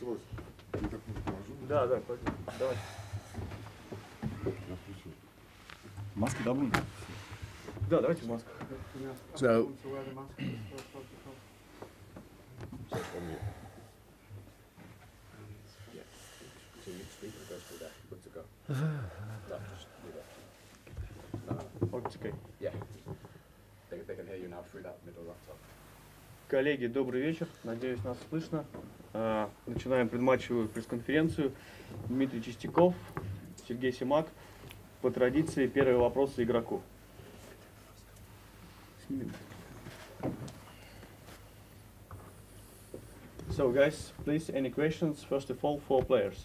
началось. Я так положу. Да, клади. Давай. Я включу. Маски, да, будем? Да, давайте в масках. So, Okay. Коллеги, добрый вечер. Надеюсь, нас слышно. Начинаем предматчевую пресс-конференцию. Дмитрий Чистяков, Сергей Симак. По традиции, первые вопросы игроку. So, guys, please, any questions? First of all, for players.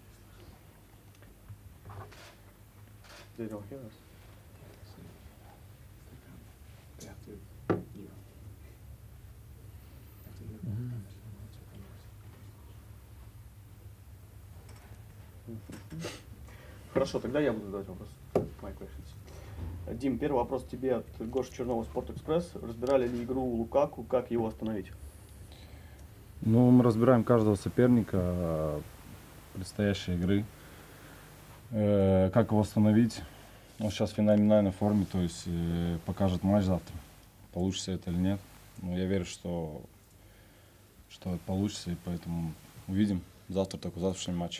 They don't hear us. Хорошо, тогда я буду задавать вопрос. My questions. Дим, первый вопрос тебе от Гоши Чернова, Спортэкспресс. Разбирали ли игру Лукаку, как его остановить? Ну, мы разбираем каждого соперника предстоящей игры. Как его остановить? Он сейчас в феноменальной форме, то есть покажет матч завтра. Получится это или нет. Но я верю, что это получится, и поэтому увидим завтра, только в завтрашнем матче.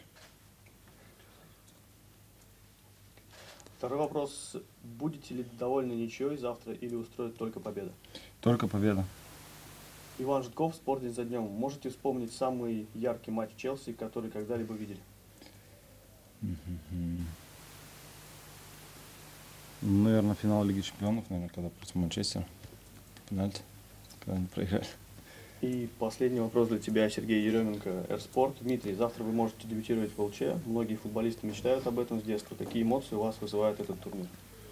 Второй вопрос. Будете ли довольны ничьей завтра или устроит только победа? Только победа. Иван Житков, «Спортдень за днем». Можете вспомнить самый яркий матч Челси, который когда-либо видели? Наверное, финал Лиги Чемпионов, когда против Манчестера. Пенальти, когда они проиграли. И последний вопрос для тебя, Сергей Еременко, Эрспорт. Дмитрий, завтра вы можете дебютировать в ЛЧ. Многие футболисты мечтают об этом с детства. Какие эмоции у вас вызывает этот турнир?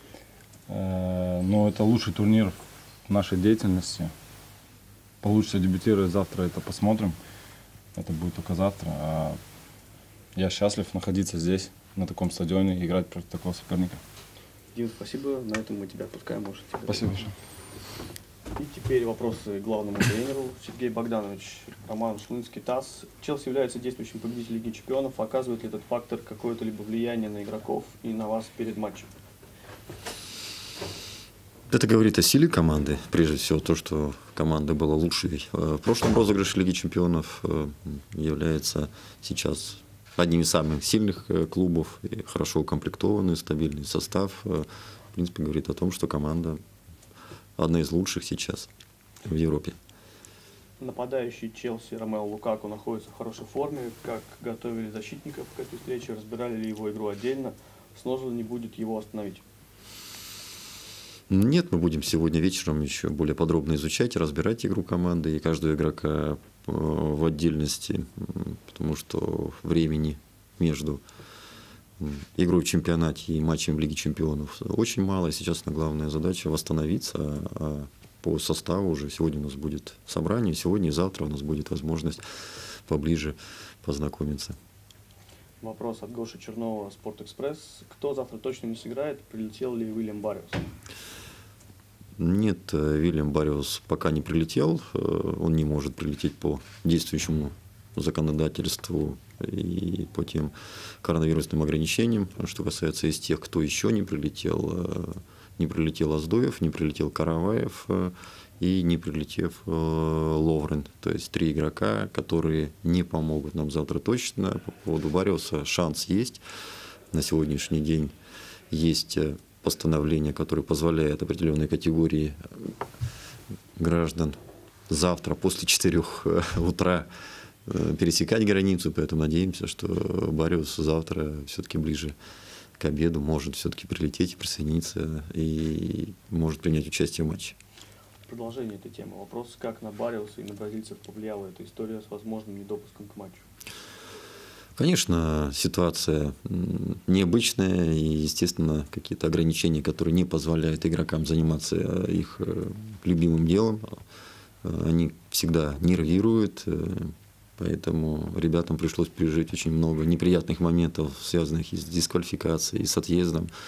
Ну, это лучший турнир в нашей деятельности. Получится дебютировать завтра, это посмотрим. Это будет только завтра. А я счастлив находиться здесь, на таком стадионе, и играть против такого соперника. Дим, спасибо. На этом мы тебя отпускаем. Можете. Спасибо большое. И теперь вопросы главному тренеру. Сергей Богданович, Роман Шлынский, ТАСС. Челси является действующим победителем Лиги Чемпионов. Оказывает ли этот фактор какое-то либо влияние на игроков и на вас перед матчем? Это говорит о силе команды. Прежде всего, то, что команда была лучшей в прошлом розыгрыше Лиги Чемпионов, является сейчас одним из самых сильных клубов, и хорошо укомплектованный, стабильный состав. В принципе, говорит о том, что команда одна из лучших сейчас в Европе. Нападающий Челси Ромео Лукаку находится в хорошей форме. Как готовили защитников к этой встрече? Разбирали ли его игру отдельно? Сложно ли будет его остановить? Нет, мы будем сегодня вечером еще более подробно изучать и разбирать игру команды и каждого игрока в отдельности, потому что времени между игрой в чемпионате и матчем в Лиге Чемпионов очень мало. И сейчас главная задача восстановиться, а по составу уже сегодня у нас будет собрание, сегодня и завтра у нас будет возможность поближе познакомиться. Вопрос от Гоши Чернова, Спортэкспресс. Кто завтра точно не сыграет? Прилетел ли Уильям Барриос? Нет, Уильям Барриос пока не прилетел. Он не может прилететь по действующему законодательству и по тем коронавирусным ограничениям. Что касается из тех, кто еще не прилетел Оздоев, не прилетел Караваев и не прилетев Ловрен. То есть 3 игрока, которые не помогут нам завтра точно. По поводу Барриоса шанс есть. На сегодняшний день есть постановление, которое позволяет определенной категории граждан завтра после 4 утра пересекать границу, поэтому надеемся, что Барриос завтра все-таки ближе к обеду может все-таки прилететь и присоединиться и может принять участие в матче. Продолжение этой темы. Вопрос, как на Барриоса и на бразильцев повлияла эта история с возможным недопуском к матчу? Конечно, ситуация необычная, и, естественно, какие-то ограничения, которые не позволяют игрокам заниматься их любимым делом, они всегда нервируют, поэтому ребятам пришлось пережить очень много неприятных моментов, связанных и с дисквалификацией, и с отъездом.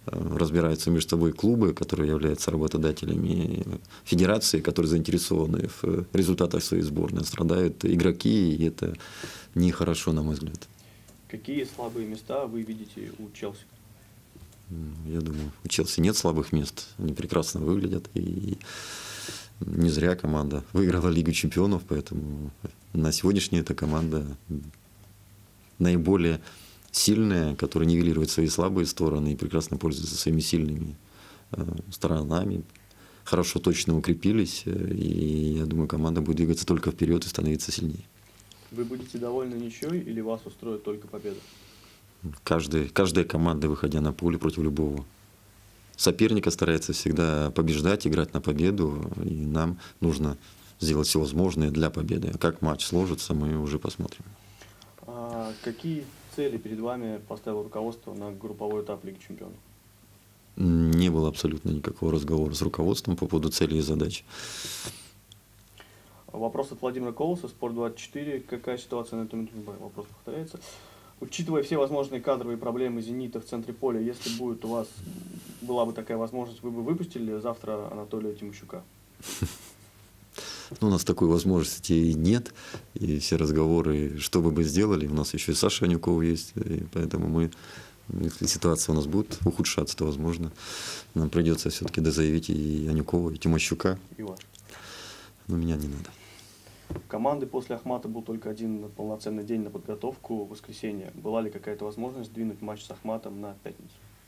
разбираются между собой клубы, которые являются работодателями федерации, которые заинтересованы в результатах своей сборной. Страдают игроки, и это нехорошо, на мой взгляд. Какие слабые места вы видите у Челси? Я думаю, у Челси нет слабых мест. Они прекрасно выглядят. И не зря команда выиграла Лигу чемпионов, поэтому на сегодняшний эта команда наиболее сильная, которая нивелирует свои слабые стороны и прекрасно пользуется своими сильными сторонами. Хорошо, точно укрепились, и я думаю, команда будет двигаться только вперед и становиться сильнее. Вы будете довольны ничьей или вас устроит только победа? Каждая команда, выходя на поле против любого соперника, старается всегда побеждать, играть на победу, и нам нужно сделать все возможное для победы. А как матч сложится, мы уже посмотрим. А какие цели перед вами поставило руководство на групповой этап Лиги Чемпионов? Не было абсолютно никакого разговора с руководством по поводу целей и задач. Вопрос от Владимира Колоса, Спорт24. Какая ситуация на этом? Вопрос повторяется. Учитывая все возможные кадровые проблемы «Зенита» в центре поля, если будет у вас была бы такая возможность, вы бы выпустили завтра Анатолия Тимощука? У нас такой возможности нет, и все разговоры, что бы мы сделали, у нас еще и Саша Анюков есть, и поэтому мы, если ситуация у нас будет ухудшаться, то, возможно, нам придется все-таки дозаявить и Анюкова, и Тимощука. И вас. Но меня не надо. Команды после Ахмата был только один полноценный день на подготовку, в воскресенье. Была ли какая-то возможность двинуть матч с Ахматом на пятницу?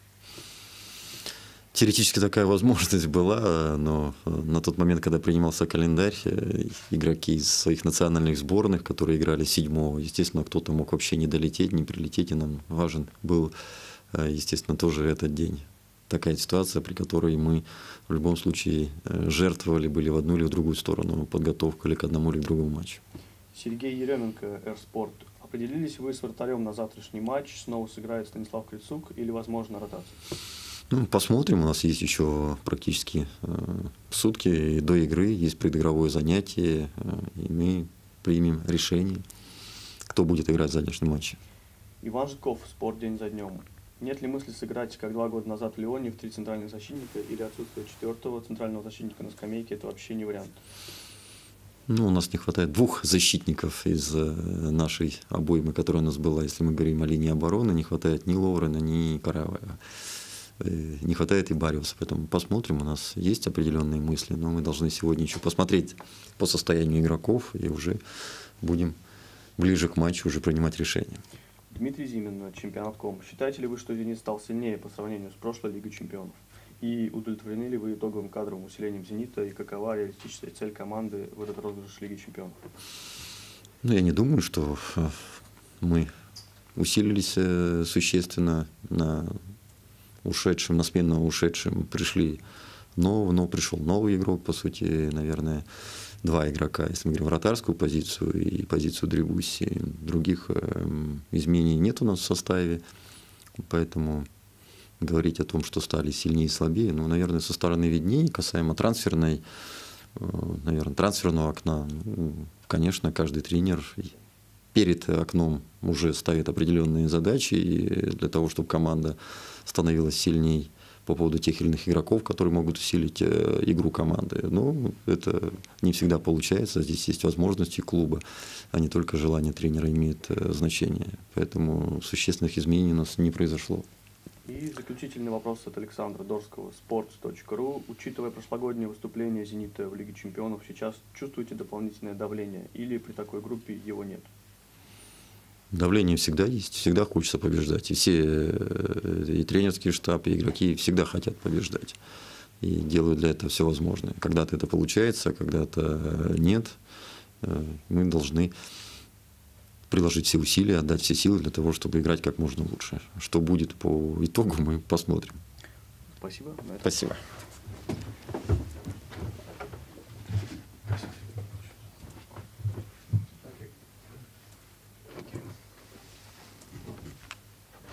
Теоретически такая возможность была, но на тот момент, когда принимался календарь, игроки из своих национальных сборных, которые играли 7-го, естественно, кто-то мог вообще не долететь, не прилететь, и нам важен был, естественно, тоже этот день. Такая ситуация, при которой мы в любом случае жертвовали, были в одну или в другую сторону, подготовку или к одному или к другому матчу. Сергей Еременко, Р-Спорт. Определились вы с вратарем на завтрашний матч? Снова сыграет Станислав Крицук или, возможно, ротация? Ну, посмотрим, у нас есть еще практически сутки до игры, есть предыгровое занятие, и мы примем решение, кто будет играть в завтрашнем матче. Иван Жидков, Спорт день за днем. Нет ли мысли сыграть, как 2 года назад в Лионе, в 3 центральных защитника, или отсутствие 4-го центрального защитника на скамейке, это вообще не вариант? Ну, у нас не хватает 2 защитников из нашей обоймы, которая у нас была, если мы говорим о линии обороны, не хватает ни Ловрена, ни Караваева. Не хватает и Бариуса, поэтому посмотрим, у нас есть определенные мысли, но мы должны сегодня еще посмотреть по состоянию игроков и уже будем ближе к матчу уже принимать решения. Дмитрий Зимин, Чемпионат.ком. Считаете ли вы, что «Зенит» стал сильнее по сравнению с прошлой Лигой Чемпионов? И удовлетворены ли вы итоговым кадровым усилением «Зенита» и какова реалистическая цель команды в этот розыгрыш Лиги Чемпионов? Ну, я не думаю, что мы усилились существенно на смену ушедшим пришли но пришел новый игрок, по сути, наверное, 2 игрока, если мы говорим вратарскую позицию и позицию Дребуси. Других изменений нет у нас в составе, поэтому говорить о том, что стали сильнее и слабее, ну, наверное, со стороны виднее. Касаемо трансферного окна, конечно, каждый тренер перед окном уже ставит определенные задачи для того, чтобы команда становилась сильней по поводу тех или иных игроков, которые могут усилить игру команды. Но это не всегда получается. Здесь есть возможности клуба, а не только желание тренера имеет значение. Поэтому существенных изменений у нас не произошло. И заключительный вопрос от Александра Дорского, sports.ru. Учитывая прошлогоднее выступление «Зенита» в Лиге Чемпионов, сейчас чувствуете дополнительное давление или при такой группе его нет? Давление всегда есть, всегда хочется побеждать. И все, и тренерский штаб, и игроки всегда хотят побеждать. И делают для этого все возможное. Когда-то это получается, когда-то нет. Мы должны приложить все усилия, отдать все силы для того, чтобы играть как можно лучше. Что будет по итогу, мы посмотрим. Спасибо. Спасибо.